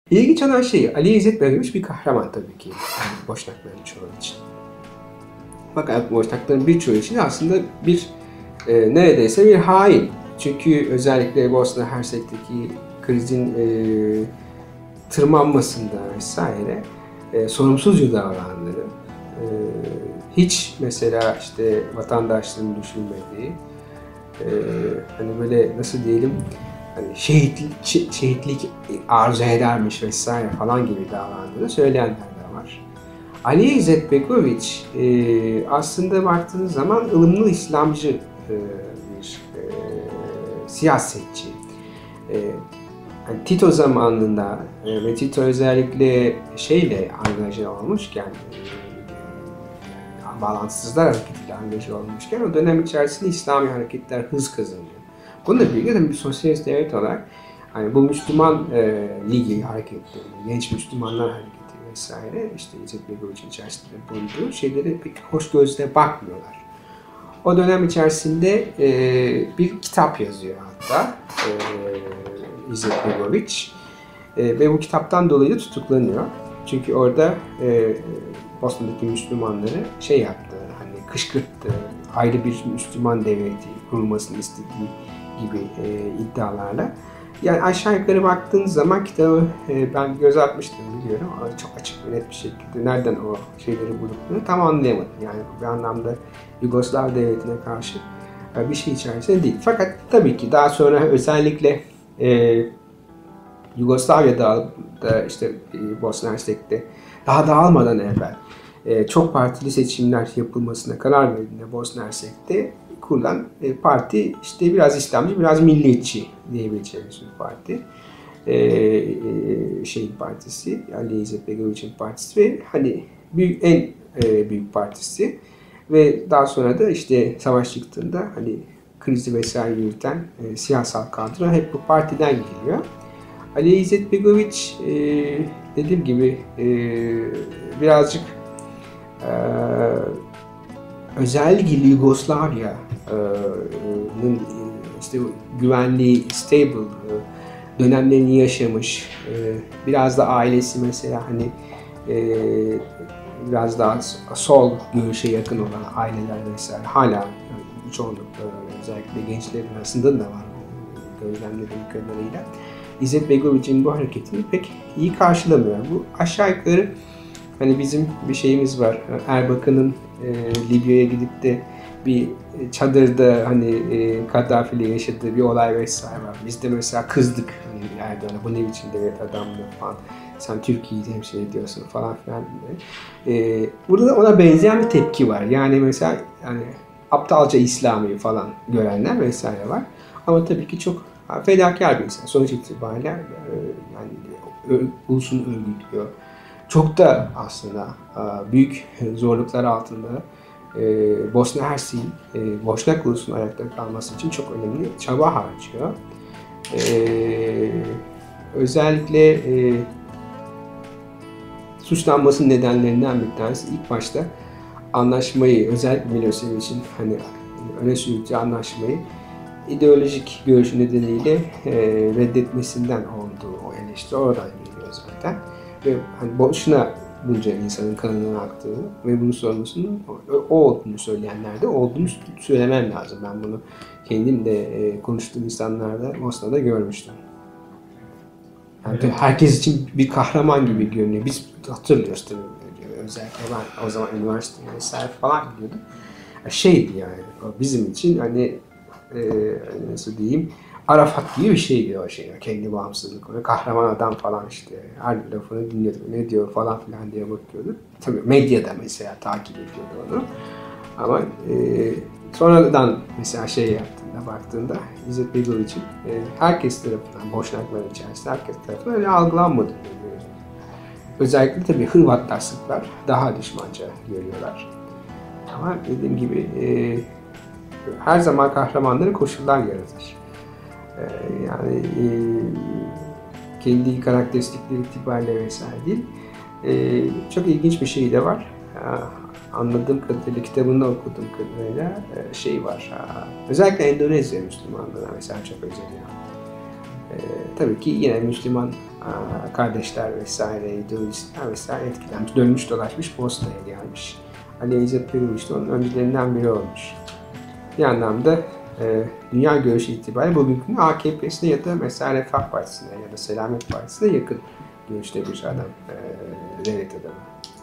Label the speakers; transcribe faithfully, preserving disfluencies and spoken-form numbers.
Speaker 1: İlginç olan şey, Ali İzzet Begoviç bir kahraman tabii ki. Yani Boşnakların çoğu için. Fakat Boşnakların birçoğu için aslında bir e, neredeyse bir hain. Çünkü özellikle Bosna Hersek'teki krizin e, tırmanmasında vesaire e, sorumsuzca davrandığı, e, hiç mesela işte vatandaşlığını düşünmediği, e, hani böyle nasıl diyelim, hani şehitlik, şehitlik arzu edermiş vesaire falan gibi davrandığını söyleyenler de var. Ali İzzet Begoviç e, aslında baktığınız zaman ılımlı İslamcı e, bir e, siyasetçi. E, yani Tito zamanında e, ve Tito özellikle şeyle angaje olmuşken, e, bağlantısızlar hareketiyle angaje olmuşken o dönem içerisinde İslami hareketler hız kazanıyor. Bununla birlikte tabii bir sosyalist devlet olarak hani bu Müslüman e, Ligi hareketleri, genç Müslümanlar hareketi vesaire, işte İzzet Begoviç'in içerisinde bulunduğu şeyleri pek hoş gözle bakmıyorlar. O dönem içerisinde e, bir kitap yazıyor hatta e, İzzet Begoviç e, ve bu kitaptan dolayı da tutuklanıyor. Çünkü orada e, Bosna'daki Müslümanları şey yaptı, hani kışkırttı, ayrı bir Müslüman devleti kurulmasını istediği gibi e, iddialarla. Yani aşağı yukarı baktığınız zaman kitabı e, ben göz atmıştım biliyorum ama çok açık ve net bir şekilde nereden o şeyleri bulduklarını tam anlayamadım. Yani bir anlamda Yugoslav devletine karşı e, bir şey içerisinde değil. Fakat tabii ki daha sonra özellikle e, Yugoslavya'da da işte e, Bosna Hersek'te daha dağılmadan evvel e, çok partili seçimler yapılmasına karar verildiğinde Bosna Hersek'te kurulan e, parti işte biraz İslamcı, biraz milliyetçi diyebileceğimiz bir parti. E, e, şeyin partisi, Ali İzzet Begoviç'in partisi ve hani büyük, en e, büyük partisi ve daha sonra da işte savaş çıktığında hani krizi vesaire yürüten e, siyasal kadro hep bu partiden geliyor. Ali İzzet Begoviç e, dediğim gibi e, birazcık e, özellikle Yugoslavya'nın işte güvenliği, stable dönemlerini yaşamış. Biraz da ailesi mesela hani biraz daha sol görüşe yakın olan aileler vesaire hala çoğunlukla özellikle gençlerin arasında da var gözlemlediğim kadarıyla. İzzet Begoviç'in bu hareketini pek iyi karşılamıyor. Bu aşağı yukarı hani bizim bir şeyimiz var. Erbakan'ın e, Libya'ya gidip de bir çadırda hani e, Kaddafi ile yaşadığı bir olay vesaire var. Biz de mesela kızdık hani Erdoğan'a, bu ne biçim devlet adamlığı falan. Sen Türkiye'yi temsil ediyorsun falan filan diye. E, burada da ona benzeyen bir tepki var. Yani mesela yani aptalca İslami falan görenler vesaire var. Ama tabii ki çok fedakar bir insan. Sonuç itibariyle e, yani ulusunu örgütlüyor. Çok da aslında büyük zorluklar altında Bosna Hersek'in Boşnak ulusunun ayakta kalması için çok önemli çaba harcıyor. Özellikle suçlanmasının nedenlerinden bir tanesi ilk başta anlaşmayı, özellikle Milosevic'in hani öne sürdüğü anlaşmayı ideolojik görüşü nedeniyle reddetmesinden olduğu o eleştiri oradan geliyor zaten. Ve hani boşuna bunca insanın kanının aktığını ve bunun sorumlusunun o olduğunu söyleyenler de olduğunu söylemem lazım. Ben bunu kendim de e, konuştuğum insanlarda Bosna'da görmüştüm. Yani evet. Herkes için bir kahraman gibi görünüyor. Biz hatırlıyoruz tabii. Özellikle ben o zaman üniversiteye vesaire falan gidiyordum. Şeydi yani bizim için hani e, nasıl diyeyim, Arafat gibi bir şeydi o şey. Kendi bağımsızlık, öyle kahraman adam falan işte. Her lafını dinliyorduk. Ne diyor falan filan diye bakıyorduk. Tabii medyada mesela takip ediyordu onu. Ama e, sonradan mesela şey yaptığında, baktığında İzzet Begoviç'in e, herkes tarafından, Boşnakların içerisinde herkes tarafından öyle algılanmadı. Yani, özellikle tabii Hırvatlar, Sırplar daha düşmanca görüyorlar. Ama dediğim gibi e, her zaman kahramanları koşullar yaratır. Yani e, kendi karakteristikleri itibariyle vesaire değil. E, çok ilginç bir şey de var. E, anladığım kadarıyla, kitabında okuduğum kadarıyla e, şey var. E, özellikle Endonezya Müslümanlarına mesela çok özeniyor. E, tabii ki yine Müslüman a, kardeşler vesaire, ideolojistler vesaire etkilenmiş, dönmüş dolaşmış postaya gelmiş. Ali İzzet Peruviç de onun öncülerinden biri olmuş. Bir anlamda e, dünya görüşü itibariyle bugünkü A K P'sine ya da mesela Refah Partisi'ne ya da Selamet Partisi'ne yakın görüşte bir adam, e, devlet adamı.